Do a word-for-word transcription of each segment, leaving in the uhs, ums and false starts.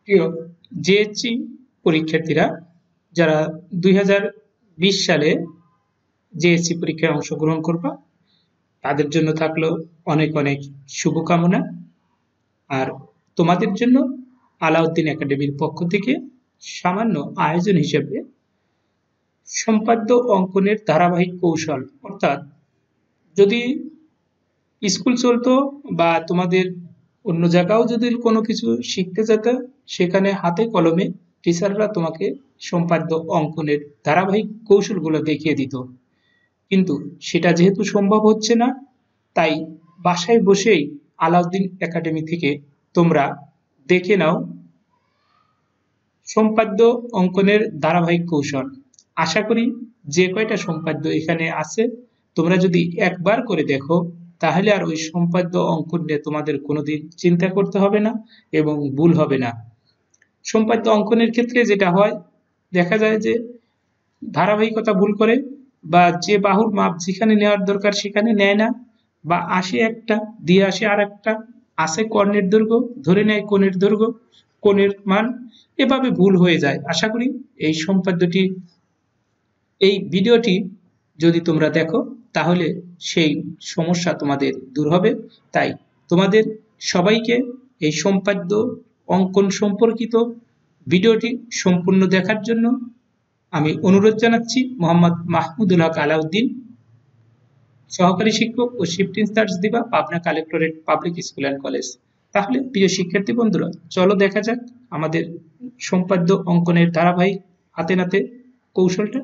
প্রিয় জেএসসি পরীক্ষার্থীরা যারা দুই হাজার বিশ সালে জেএসসি পরীক্ষায় অংশগ্রহণ করবা তাদের জন্য থাকলো অনেক অনেক শুভকামনা। আর তোমাদের জন্য আলাউদ্দিন একাডেমির পক্ষ থেকে সামান্য আয়োজন হিসেবে সম্পাদ্য অঙ্কনের ধারাবাহিক কৌশল, অর্থাৎ যদি স্কুল চলতো বা তোমাদের অন্য জায়গাও যদি কোনো কিছু শিখতে যেত, সেখানে হাতে কলমে টিচাররা তোমাকে সম্পাদ্য অঙ্কনের ধারাবাহিক কৌশলগুলো দেখিয়ে দিত। কিন্তু সেটা যেহেতু সম্ভব হচ্ছে না, তাই বাসায় বসেই আলাউদ্দিন একাডেমি থেকে তোমরা দেখে নাও সম্পাদ্য অঙ্কনের ধারাবাহিক কৌশল। আশা করি যে কয়টা সম্পাদ্য এখানে আছে তোমরা যদি একবার করে দেখো তাহলে আর ওই সম্পাদ্য অঙ্কন নিয়ে তোমাদের কোনোদিন চিন্তা করতে হবে না এবং ভুল হবে না। সম্পাদ্য অঙ্কনের ক্ষেত্রে যেটা হয়, দেখা যায় যে ধারাবাহিকতা ভুল করে বা যে বাহুর মাপ যেখানে নেওয়ার দরকার সেখানে নেয় না, বা আসে একটা দিয়ে আসে আর একটা, আসে কর্ণের দৈর্ঘ্য ধরে নেয় কোণের দৈর্ঘ্য, কোণের মান, এভাবে ভুল হয়ে যায়। আশা করি এই সম্পাদ্যটি এই ভিডিওটি যদি তোমরা দেখো তাহলে সেই সমস্যা তোমাদের দূর হবে। তাই তোমাদের সবাইকে এই সম্পাদ্য অঙ্কন সম্পর্কিত ভিডিওটি সম্পূর্ণ দেখার জন্য আমি অনুরোধ জানাচ্ছি। মোহাম্মদ মাহমুদুল হক আলাউদ্দিন, সহকারী শিক্ষক ও শিফট ইনচার্জ দিবা, Pabna collectorate public school and college. তাহলে প্রিয় শিক্ষার্থী বন্ধুরা, চলো দেখা যাক আমাদের সম্পাদ্য অঙ্কনের ধারাবাহিক হাতে নাতে কৌশলটা।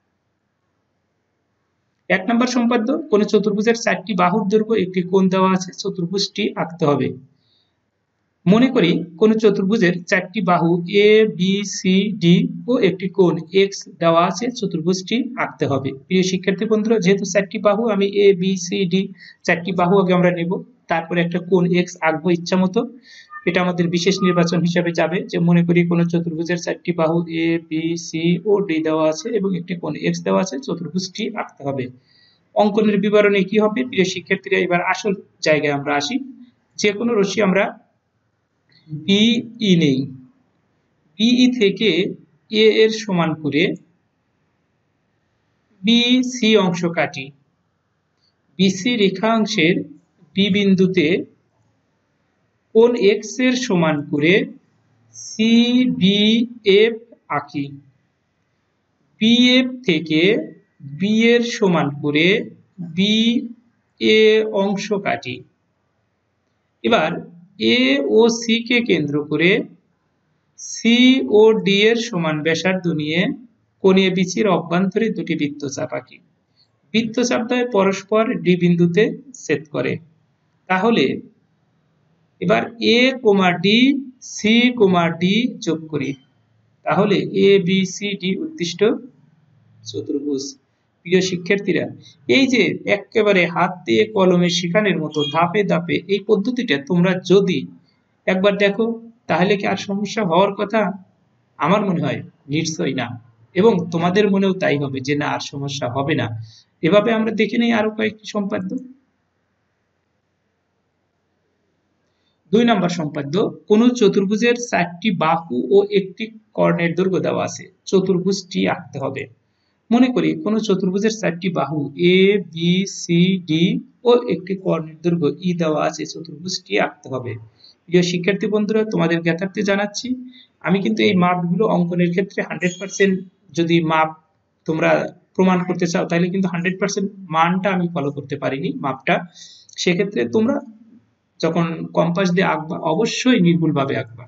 এক নম্বর সম্পাদ্য, কোন চতুর্ভুজের চারটি বাহুর দৈর্ঘ্য একটি কোণ দেওয়া আছে, চতুর্ভুজটি আঁকতে হবে। মনে করি কোন চতুর্ভুজের চারটি বাহু এ বি সি ডি ও একটি কোণ এক্স দেওয়া আছে, চতুর্ভুজটি আঁকতে হবে। প্রিয় শিক্ষার্থী বন্ধুরা, যেহেতু চারটি বাহু, আমি এ বি সি ডি চারটি বাহু আগে আমরা নেব, তারপরে একটা কোণ এক্স আঁকবো ইচ্ছা মতো। এটা আমাদের বিশেষ নির্বাচন হিসাবে যাবে যে মনে করি কোন চতুর্ভুজের চারটি বাহু এ বি সি ও ডি দেওয়া আছে এবং একটি কোণ এক্স দেওয়া আছে, চতুর্ভুজটি আঁকতে হবে। অঙ্কনের বিবরণে কি হবে প্রিয় শিক্ষার্থীরা, এবার আসল জায়গায় আমরা আসি। যে কোনো রশ্মি আমরা বিই নেই, বিই থেকে এ এর সমান করে বিসি অংশ কাটি। বিসি রেখাংশের বি বিন্দুতে কোণ এক্স এর সমান করে সি বি এফ আঁকি। বিএফ থেকে বি এর সমান করে বি এ অংশ কাটি। এবার এ ও সি কে কেন্দ্র করে সি ও ডি এর সমান ব্যাসার্ধ নিয়ে কোণীয় বিচির অভ্যন্তরে দুটি বৃত্তচাপ আঁকি। বৃত্তচাপ দ্বয় পরস্পর ডি বিন্দুতে ছেদ করে। তাহলে এবার A comma D, C comma D যোগ করি, তাহলে এ বি সি ডি উদ্দিষ্ট চতুর্ভুজ। প্রিয় শিক্ষার্থীরা, এই যে একেবারে হাত দিয়ে কলমে শেখানোর মতো ধাপে ধাপে এই পদ্ধতিটা তোমরা যদি একবার দেখো তাহলে কি আর সমস্যা হওয়ার কথা? আমার মনে হয় নিশ্চয়ই না, এবং তোমাদের মনেও তাই হবে যে না আর সমস্যা হবে না। এভাবে আমরা দেখে নেই আরো কয়েকটি সম্পাদ্য। দুই নম্বর সম্পাদ্য, কোন চতুর্ভুজের চারটি বাহু ও একটি কর্ণের দৈর্ঘ্য দেওয়া আছে, চতুর্ভুজটি আঁকতে হবে। মনে করি কোন চতুর্ভুজের চারটি বাহু এ বি সি ডি ও একটি কর্ণের দৈর্ঘ্য ই দেওয়া আছে, চতুর্ভুজটি আঁকতে হবে। প্রিয় শিক্ষার্থী বন্ধুরা, তোমাদের জ্ঞাতার্থে জানাচ্ছি আমি কিন্তু এই মাপগুলো অঙ্কনের ক্ষেত্রে হান্ড্রেড পার্সেন্ট যদি মাপ তোমরা প্রমাণ করতে চাও তাহলে কিন্তু হান্ড্রেড পার্সেন্ট মানটা আমি ফলো করতে পারিনি মাপটা। সেক্ষেত্রে তোমরা যখন কম্পাস দিয়ে আঁকবা অবশ্যই নির্ভুল ভাবে আঁকবা।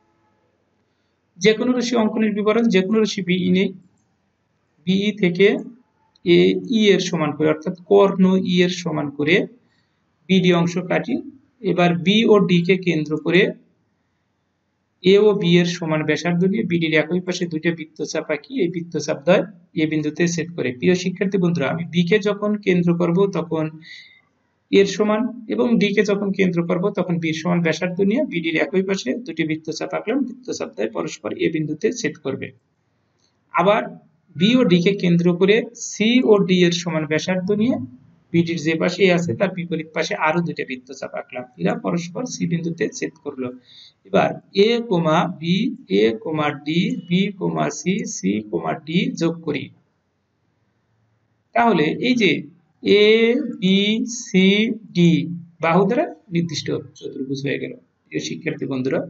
যে কোনো রাশি অঙ্কনের বিবরণ, যে কোনো রাশি বিই নেই, বিই থেকে এ ই এর সমান করে অর্থাৎ কর্ণ ই এর সমান করে বিডি অংশ কাটি। এবার বি ও ডি কে কেন্দ্র করে এ ও বি এর সমান ব্যাসার্ধ নিয়ে বিডির একই পাশে দুইটা বৃত্তচাপ আঁকি। এই বৃত্তচাপ দ্বয় এ বিন্দুতে ছেদ করে। প্রিয় শিক্ষার্থী বন্ধুরা, আমি বি কে যখন কেন্দ্র করব তখন এর সমান এবং ডি কে যখন কেন্দ্র করব তখন বি এর সমান ব্যাসার্ধ নিয়ে বিডির একই পাশে দুটি বৃত্তচাপ আঁকলাম। বৃত্তচাপ দ্বয় পরস্পর এ বিন্দুতে ছেদ করবে। আবার বি ও ডি কে কেন্দ্র করে সি ও ডি এর সমান ব্যাসার্ধ নিয়ে বিডির যে পাশে এ আছে তার বিপরীত পাশে আরো দুইটা বৃত্তচাপ আঁকলাম, এরা পরস্পর সি বিন্দুতে ছেদ করলো। এবার A comma B, A comma D, B comma C, C comma D যোগ করি। তাহলে এই যে এ বি সি ডি বাহু দ্বারা নির্দিষ্ট চতুর্ভুজ হয়ে গেল। প্রিয় শিক্ষার্থী বন্ধুরা,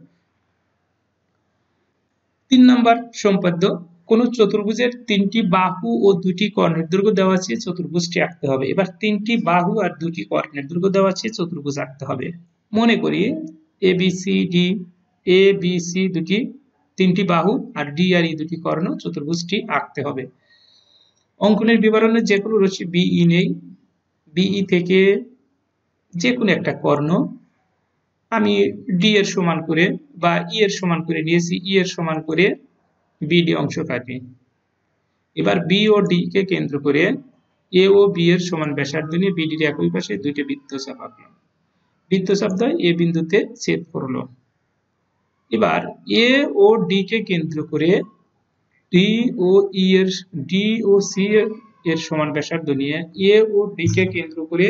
তিন নম্বর সম্পাদ্য, কোন চতুর্ভুজের তিনটি বাহু ও দুটি কর্ণের দৈর্ঘ্য দেওয়া আছে, চতুর্ভুজটি আঁকতে হবে। এবার তিনটি বাহু আর দুটি কর্ণের দৈর্ঘ্য দেওয়া আছে, চতুর্ভুজ আঁকতে হবে। মনে করি A B C D, A B C দুটি তিনটি বাহু আর ডি আর ই দুটি কর্ণ, চতুর্ভুজটি আঁকতে হবে। অঙ্কনের বিবরণে যে কোনো রশ্মি বিই নেই, বিই থেকে যে কোনো একটা কর্ণ আমি ডি এর সমান করে বা ই এর সমান করে নিয়েছি, ই এর সমান করে বিডি অংশ কাটি। এবার বি ও ডি কে কেন্দ্র করে এ ও বি এর সমান ব্যাসার্ধ নিয়ে বিডির একই পাশে দুইটি বৃত্তচাপ আঁকলাম। বৃত্তচাপ দ্বয় এ বিন্দুতে ছেদ করলো। এবার এ ও ডি কে কেন্দ্র করে ডি ও ই এর ডি ও সি এর সমান ব্যাসার্ধ নিয়ে এ ও ডি কে কেন্দ্র করে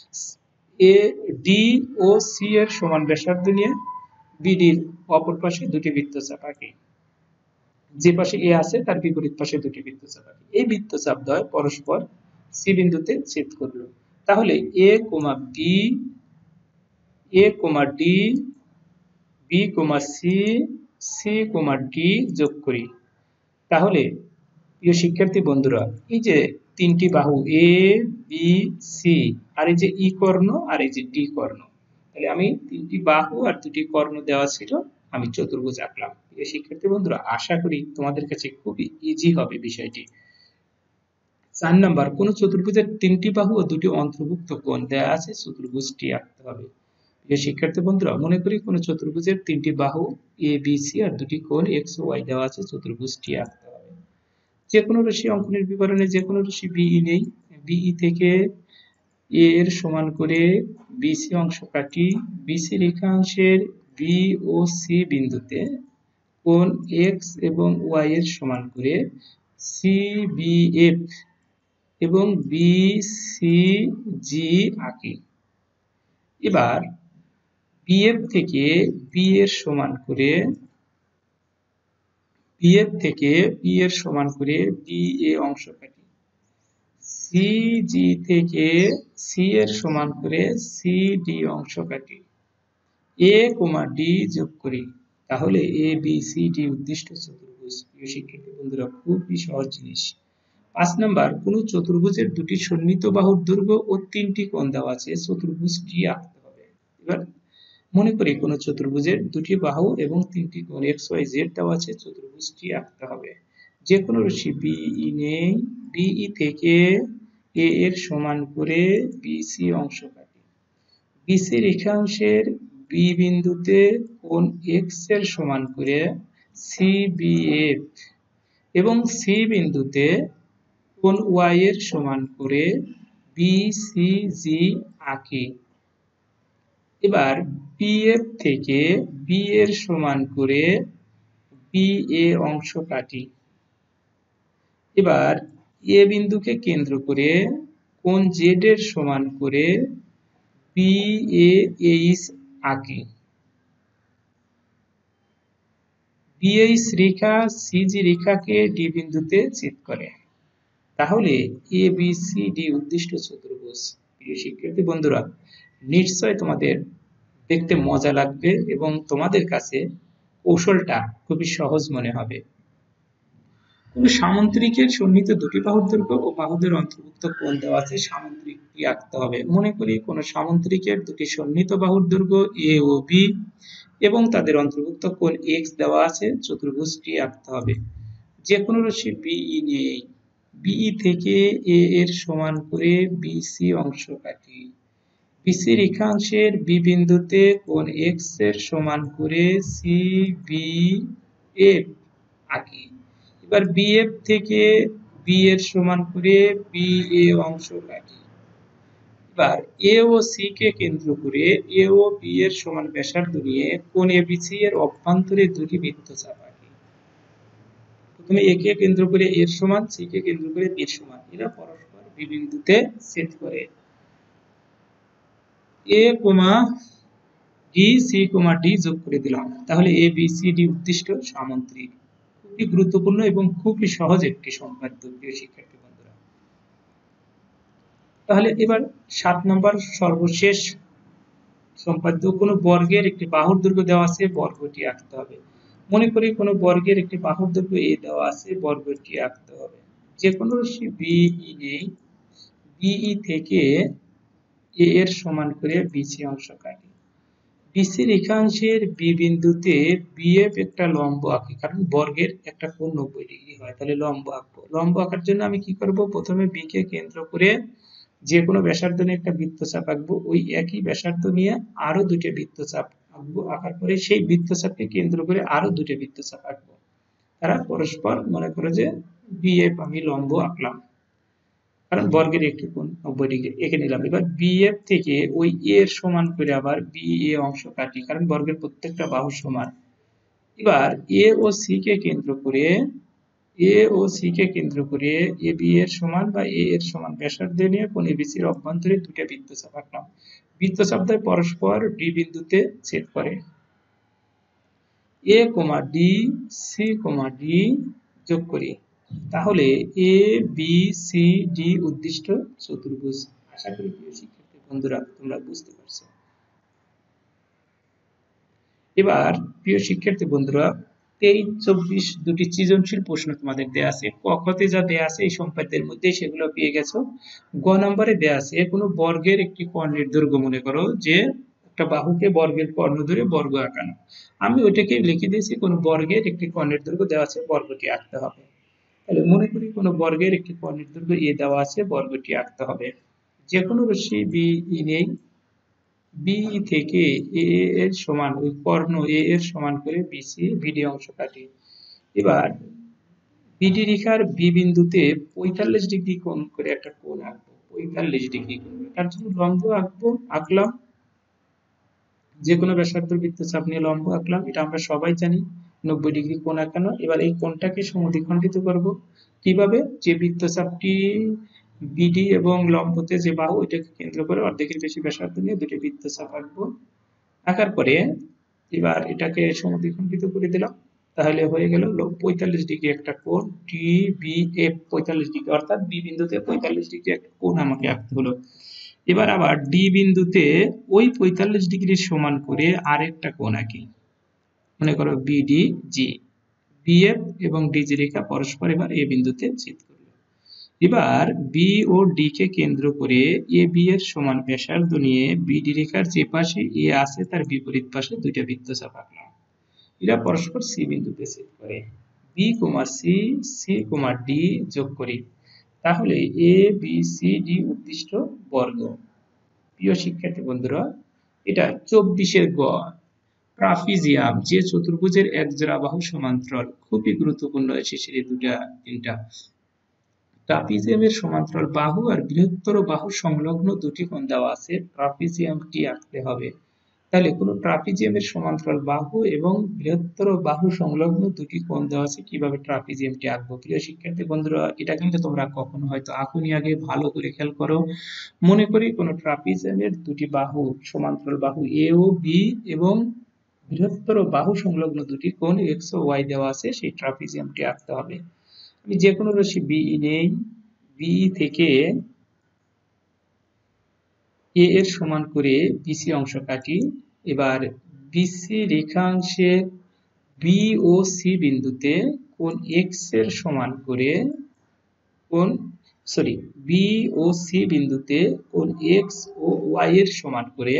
এ ডি ও সি এর সমান ব্যাসার্ধ নিয়ে বিডির অপর পাশে দুটি বৃত্তচাপ আঁকি। যে পাশে এ আছে তার বিপরীত পাশে দুটি বৃত্তচাপ আঁকি। এই বৃত্তচাপ দ্বয় পরস্পর সি বিন্দুতে ছেদ করলো। তাহলে A comma B, A comma D, B comma C, C comma D যোগ করি। তাহলে প্রিয় শিক্ষার্থী বন্ধুরা, এই যে তিনটি বাহু এ বি সি আর এই যে ই কর্ণ আর এই যে ডি কর্ণ, তাহলে আমি তিনটি বাহু আর দুটি কর্ণ দেওয়া ছিল, আমি চতুর্ভুজ আঁকলাম। প্রিয় শিক্ষার্থী বন্ধুরা, আশা করি তোমাদের কাছে খুবই ইজি হবে বিষয়টি। চার নাম্বার, কোন চতুর্ভুজের তিনটি বাহু ও দুটি অন্তর্ভুক্ত কোণ দেওয়া আছে, চতুর্ভুজটি আঁকতে হবে। প্রিয় শিক্ষার্থী বন্ধুরা, মনে করি কোন চতুর্ভুজের তিনটি বাহু এ বি সি আর দুটি কোণ এক্স ও ওয়াই দেওয়া আছে, চতুর্ভুজটি আঁকতে হবে। যে কোনো রাশি অঙ্কনের বিবরণে যে কোনো রাশি বিই নেই, বিই থেকে এ এর সমান করে বিসি অংশ কাটি। বিসি রেখাংশের বি ও সি বিন্দুতে কোণ এক্স এবং ওয়াই এর সমান করে সি বি এফ এবং বি সি জি আঁকি। এবার বিএফ থেকে বি এর সমান করে বিএফ থেকে বি এর সমান করে বি এ অংশ কাটি। সিজি থেকে সি এর সমান করে সি ডি অংশ কাটি। এ কোমা ডি যোগ করি। তাহলে এ বি সি ডি উদ্দিষ্ট চতুর্ভুজ। প্রিয় শিক্ষার্থী বন্ধুরা, খুবই সহজ জিনিস। পাঁচ নাম্বার, কোন চতুর্ভুজের দুটি সন্নিহিত বাহুর দৈর্ঘ্য ও তিনটি কোণ দেওয়া আছে, চতুর্ভুজটি আঁকতে হবে। এবার মনে করি কোন চতুর্ভুজের দুটি বাহু এবং তিনটি কোণ এক্স ওয়াই জেড দেওয়া আছে, চতুর্ভুজটি আঁকতে হবে। যে কোনো রাশি বিই নেই, বিই থেকে এ এর সমান করে বিসি অংশ কাটি। বিসি রেখাংশের বি বিন্দুতে কোণ এক্স এর সমান করে সিবিএফ এবং সি বিন্দুতে কোণ ওয়াই এর সমান করে বিসিজি আঁকি। এবার বিএফ থেকে বি এর সমান করে বিএ অংশ কাটি। এবার এ বিন্দুকে কেন্দ্র করে কোণ জেড এর সমান করে বিএএইচ আঁকি। বিএইচ রেখা সিজি রেখাকে ডি বিন্দুতে ছেদ করে। তাহলে এ বি সি ডি উদ্দিষ্ট চতুর্ভুজ। প্রিয় শিক্ষার্থী বন্ধুরা, নিশ্চয় তোমাদের দেখতে মজা লাগবে এবং তোমাদের কাছে কৌশলটা খুবই সহজ মনে হবে। কোন সামুদ্রিকের সন্নিহিত দুটি বাহুর দৈর্ঘ্য ও বাহুদের অন্তর্ভুক্ত কোণ দেওয়া আছে, সামুদ্রিকটি আঁকতে হবে। মনে করি কোন সামুদ্রিকের দুটি সন্নিহিত বাহুর দৈর্ঘ্য এ ও বি এবং তাদের অন্তর্ভুক্ত কোণ এক্স দেওয়া আছে, চতুর্ভুজটি আঁকতে হবে। যে কোনো রাশি বিই নেই, বিই থেকে এ এর সমান করে বিসি অংশ কাটি। বিসি রেখাংশের বি বিন্দুতে কোণ এক্স এর সমান করে সি বি এফ আঁকি। এবার বিএফ থেকে বি এর সমান করে বি এ অংশ কাটি। এবার এ ও সি কে কেন্দ্র করে এ ও বি এর সমান ব্যাসার্ধ নিয়ে কোণ এবিসি এর অভ্যন্তরে দুটি বৃত্তচাপ আঁকি। প্রথমে এ কে কেন্দ্র করে এর সমান, সি কে কেন্দ্র করে বি এর সমান, এরা পরস্পর বি বিন্দুতে ছেদ করে। A comma D C comma D যোগ করে দিলাম, তাহলে এ বি সি ডি উদ্দিষ্ট সামন্ত্রিক। খুবই গুরুত্বপূর্ণ এবং খুবই সহজ একটি সম্পাদ্য প্রিয় শিক্ষার্থী বন্ধুরা। তাহলে এবার সাত নম্বর সর্বশেষ সম্পাদ্য, কোনো বর্গের একটি বাহুর দৈর্ঘ্য দেওয়া আছে, বর্গটি আঁকতে হবে। মনে করি কোনো বর্গের একটি বাহুর দৈর্ঘ্য এ দেওয়া আছে, বর্গটি আঁকতে হবে। যে কোনো রাশি বিই নেই, বিই থেকে এ এর সমান করে বিসি অংশ কাটি। বিসি রেখাংশের বি বিন্দুতে বিএফ একটা লম্ব আঁকি, কারণ বর্গের একটা কোণ নব্বই ডিগ্রি হয়, তাহলে লম্ব আঁকবো। লম্ব আঁকার জন্য আমি কি করব, প্রথমে বি কে কেন্দ্র করে যে কোনো ব্যাসার্ধ নিয়ে একটা বৃত্তচাপ আঁকবো, ওই একই ব্যাসার্ধ নিয়ে আরো দুটো বৃত্তচাপ আঁকবো, আঁকার পরে সেই বৃত্তচাপকে কেন্দ্র করে আরো দুটো বৃত্তচাপ আঁকবো। তারা পরস্পর, মনে করো যে বিএফ আমি লম্ব আঁকলাম, কারণ বর্গের একটি কোণ নব্বই ডিগ্রি এঁকে নিলাম। এবার বিএফ থেকে ওই এ এর সমান করে আবার বি এ অংশ কাটি, কারণ বর্গের প্রত্যেকটা বাহু সমান। এবার এ ও সি কে কেন্দ্র করে এ ও সি কে কেন্দ্র করে এ বি এর সমান বা এ এর সমান ব্যাসার্ধ নিয়ে কোণ এবিসির অভ্যন্তরে দুটো বৃত্তচাপ আঁকলাম। বৃত্তচাপ দ্বয় পরস্পর ডি বিন্দুতে ছেদ করে। A comma D C comma D যোগ করি, তাহলে এ বি সি ডি উদ্দিষ্ট চতুর্ভুজ। আশা করি প্রিয় শিক্ষার্থী বন্ধুরা তোমরা বুঝতে পারছো। এবার প্রিয় শিক্ষার্থী বন্ধুরা, তেইশ চব্বিশ দুটি সৃজনশীল প্রশ্ন তোমাদের দেয়া আছে। ক খতে যা দেয়া আছে এই সম্পাদ্যের মধ্যে সেগুলো পেয়ে গেছো। গ নম্বরে দেয়া আছে কোনো বর্গের একটি কর্ণের দৈর্ঘ্য, মনে করো যে একটা বাহুকে বর্গের কর্ণ ধরে বর্গ আঁকানো, আমি ওইটাকে লিখে দিয়েছি কোনো বর্গের একটি কর্ণের দৈর্ঘ্য দেওয়া আছে, বর্গটি আঁকতে হবে। তাহলে মনে করি কোনো বর্গের একটি কর্ণের দৈর্ঘ্য এ দেওয়া আছে, বর্গটি আঁকতে হবে। যে কোনো রশ্মি বি ই নেই, বি থেকে এ এর সমান ওই কর্ণ এ এর সমান করে বিসি বিডি অংশ কাটি। এবার বিডি রেখার বি বিন্দুতে পঁয়তাল্লিশ ডিগ্রি কোণ করে একটা কোণ আঁকবো, পঁয়তাল্লিশ ডিগ্রি কোণ। তার জন্য লম্ব আঁকবো, আঁকলাম। যে কোনো ব্যাসার্ধ বৃত্তচাপ নিয়ে লম্ব আঁকলাম, এটা আমরা সবাই জানি নব্বই ডিগ্রি কোণ আঁকানো। এবার এই কোণটাকে সমদ্বিখণ্ডিত করব কিভাবে, যে বৃত্তচাপটি বিডি এবং লম্বতে যে বাহু এটাকে কেন্দ্র করে অর্ধেকের বেশি ব্যাসার্ধ নিয়ে দুটি বৃত্তচাপ আঁকবো। আঁকার পরে এবার এটাকে সমদ্বিখণ্ডিত করে দিলাম, তাহলে হয়ে গেল পঁয়তাল্লিশ ডিগ্রি একটা কোণ ডি বি এফ, পঁয়তাল্লিশ ডিগ্রি, অর্থাৎ বি বিন্দুতে পঁয়তাল্লিশ ডিগ্রি একটা কোণ আমাকে আঁকতে হলো। এবার আবার ডি বিন্দুতে ওই পঁয়তাল্লিশ ডিগ্রি সমান করে আরেকটা কোণ আঁকি, মনে করো বিডি জি। বিএফ এবং ডিজি রেখা পরস্পর এবার এ বিন্দুতে ছেদ করবে। এবার বি ও ডি কে কেন্দ্র করে এ বি এর সমান ব্যাসার্ধ নিয়ে বিডি রেখার যে পাশে এ আছে তার বিপরীত পাশে দুইটা বৃত্তচাপ আঁকলাম, এরা পরস্পর সি বিন্দুতে ছেদ করে। B comma C, C comma D যোগ করি, তাহলে এ বি সি ডি উদ্দিষ্ট বর্গ। প্রিয় শিক্ষার্থী বন্ধুরা, এটা চব্বিশের গ, ট্রাপিজিয়াম, যে চতুর্ভুজের এক জোড়া বাহু সমান্তরাল। খুবই গুরুত্বপূর্ণ এসেছে এই দুটা তিনটা। ট্রাপিজিয়ামের সমান্তরাল বাহু আর বৃহত্তর বাহু সংলগ্ন দুটি কোণ দেওয়া আছে, ট্রাপিজিয়ামটি আঁকতে হবে। তাহলে কোনো ট্রাপিজিয়ামের সমান্তরাল বাহু এবং বৃহত্তর বাহু সংলগ্ন দুটি কোণ দেওয়া আছে, কিভাবে ট্রাপিজিয়ামটি আঁকবো। প্রিয় শিক্ষার্থী বন্ধুরা, এটা কিন্তু তোমরা কখনো হয়তো আঁকুনি, আগে ভালো করে খেয়াল করো। মনে করি কোনো ট্রাপিজিয়ামের দুটি বাহু সমান্তরাল বাহু এ ও বি এবং বৃহত্তর বাহু সংলগ্ন দুটি কোণ এক্স ও ওয়াই দেওয়া আছে, সেই ট্রাপিজিয়ামটি আঁকতে হবে। আমি যে কোনো রশ্মি বি নেই, বি থেকে এ এর সমান করে বিসি অংশ কাটি। এবার বিসি রেখাংশে বি ও সি বিন্দুতে কোণ এক্স এর সমান করে কোণ সরি বি ও সি বিন্দুতে কোণ এক্স ও ওয়াই এর সমান করে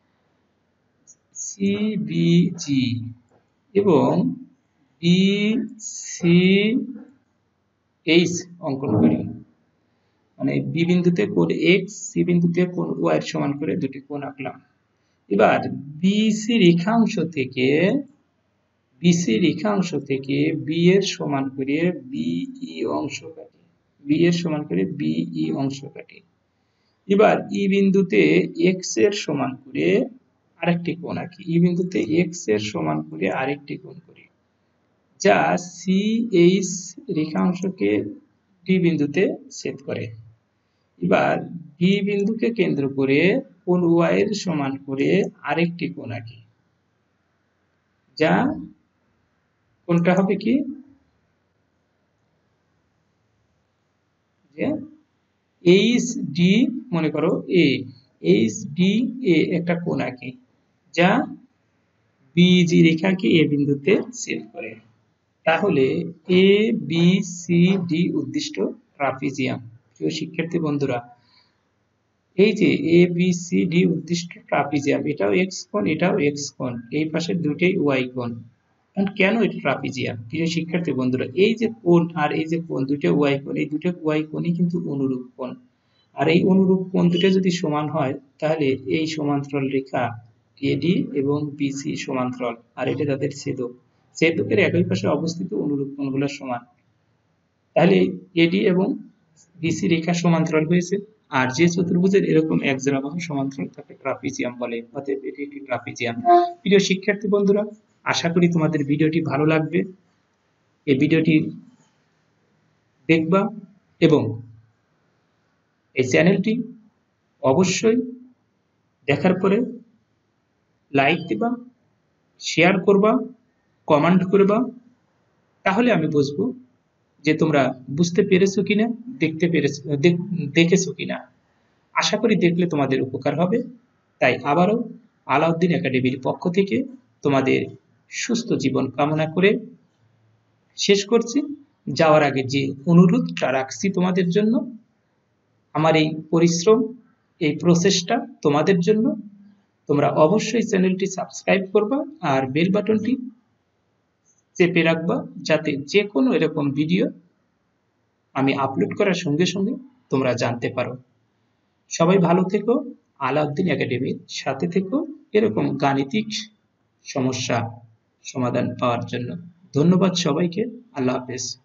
সি বি জি এবং বি সি এইচ অঙ্কন করি, মানে বি বিন্দুতে কোণ এক্স, সি বিন্দুতে কোণ ওয়াই এর সমান করে দুটি কোণ আঁকলাম। এবার বিসি রেখাংশ থেকে বিসি রেখাংশ থেকে বি এর সমান করে বিই অংশ কাটি, বি এর সমান করে বিই অংশ কাটি। এবার ই বিন্দুতে এক্স এর সমান করে আরেকটি কোণ আঁকি, ই বিন্দুতে এক্স এর সমান করে আরেকটি কোণ করি, যা সি এইচ রেখাংশকে ডি বিন্দুতে ছেদ করে। এবার বি বিন্দুকে কেন্দ্র করে কোণ ওয়াই এর সমান করে আরেকটি কোণ আঁকি, যা কোণটা হবে কি যে এইচ ডি, মনে করো এ, এইচ ডি এ একটা কোণ আঁকি যা বিজি রেখাকে এ বিন্দুতে ছেদ করে। তাহলে এ বি সি ডি উদ্দিষ্ট ট্রাপিজিয়াম। প্রিয় শিক্ষার্থী বন্ধুরা, এই যে এ বি সি ডি উদ্দিষ্ট ট্রাপিজিয়াম, এটাও এক্স কোণ, এটাও এক্স কোণ, এই পাশে দুটোই ওয়াই কোণ। কেন এটা ট্রাপিজিয়াম? প্রিয় শিক্ষার্থী বন্ধুরা, এই যে কোণ আর এই যে কোণ, দুটো ওয়াই কোণ, এই দুটো ওয়াই কোণই কিন্তু অনুরূপ কোণ। আর এই অনুরূপ কোণ দুটো যদি সমান হয়, তাহলে এই সমান্তরাল রেখা এডি এবং বিসি সমান্তরাল, আর এটা তাদের ছেদক, ছেদকের একই পাশে অবস্থিত অনুরূপ কোণগুলো সমান। তাহলে এডি এবং বিসি রেখা সমান্তরাল হয়েছে। আর যে চতুর্ভুজের এরকম এক জোড়া বাহু সমান্তরাল তাকে ট্রাপিজিয়াম বলে। অতএব এটি একটি ট্রাপিজিয়াম। প্রিয় শিক্ষার্থী বন্ধুরা, আশা করি তোমাদের ভিডিওটি ভালো লাগবে। এই ভিডিওটি দেখবা এবং এই চ্যানেলটি অবশ্যই দেখার পরে লাইক দিবা, শেয়ার করবা, কমেন্ট করবা, তাহলে আমি বুঝবো যে তোমরা বুঝতে পেরেছো কিনা, দেখতে পেরেছো, দেখেছো কিনা। আশা করি দেখলে তোমাদের উপকার হবে। তাই আবারও আলাউদ্দিন একাডেমির পক্ষ থেকে তোমাদের সুস্থ জীবন কামনা করে শেষ করছি। যাওয়ার আগে যে অনুরোধটা রাখছি তোমাদের জন্য, আমার এই পরিশ্রম, এই প্রচেষ্টা তোমাদের জন্য, তোমরা অবশ্যই চ্যানেলটি সাবস্ক্রাইব করবা আর বেল বাটনটি চেপে রাখবা, যাতে যে কোনো এরকম ভিডিও আমি আপলোড করার সঙ্গে সঙ্গে তোমরা জানতে পারো। সবাই ভালো থেকো, আলাউদ্দিন একাডেমির সাথে থেকো এরকম গাণিতিক সমস্যা সমাধান পাওয়ার জন্য। ধন্যবাদ সবাইকে। আল্লাহ হাফেজ।